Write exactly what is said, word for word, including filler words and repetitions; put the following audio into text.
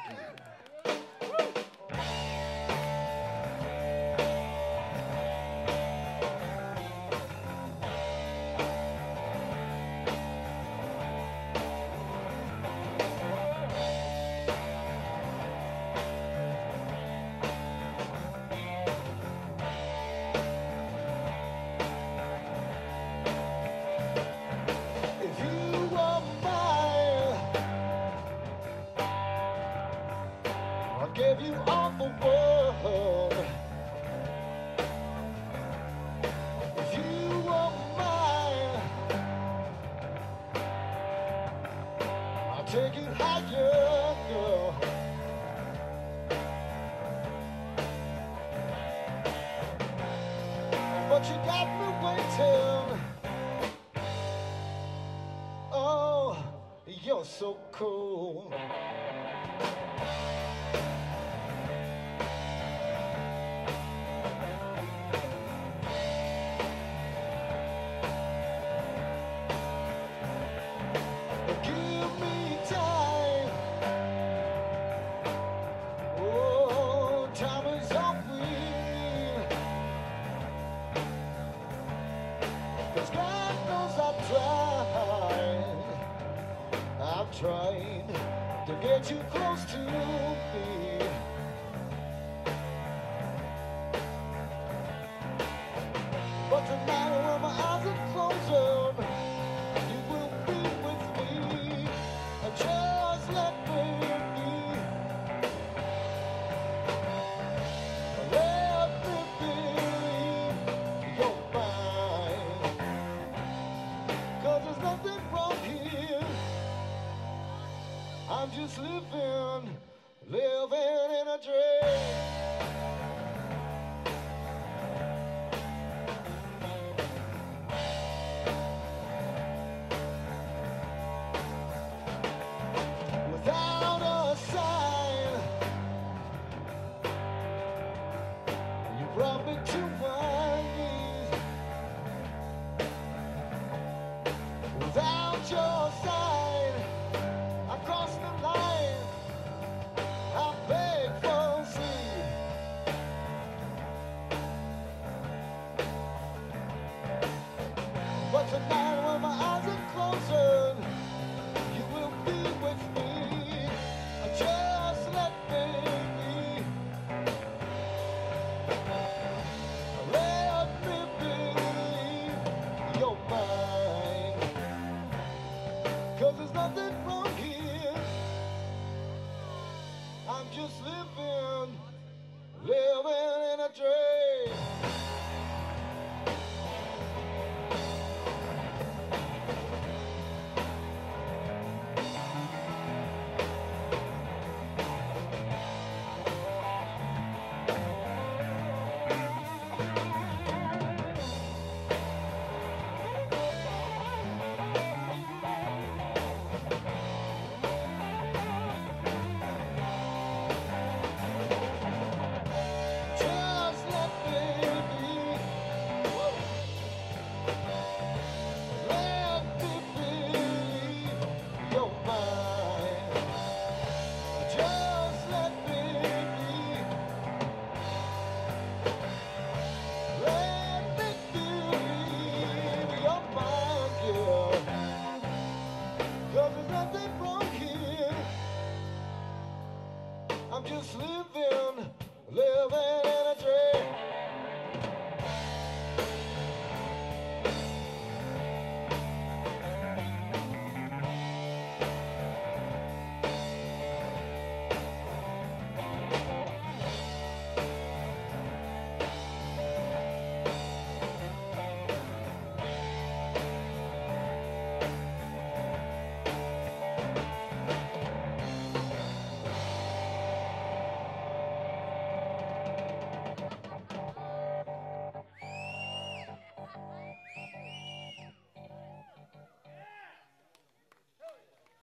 Give you all the world. If you were mine, I'll take you higher, girl. But you got me waiting. Oh, you're so cool. Trying to get you close to me, but tonight when my eyes are closing, you will be with me. And just let me be. Let me be your mind, 'cause there's nothing wrong here. I'm just living, living in a dream. Without a sign, you brought me to my knees. Without your sign, I crossed the line, I beg for sleep. But tonight when my eyes are closing, you will be with me. Just let me be. Let me be your mind, 'cause there's nothing wrong here. I'm just living, living in a dream. I'm just living, living in a dream.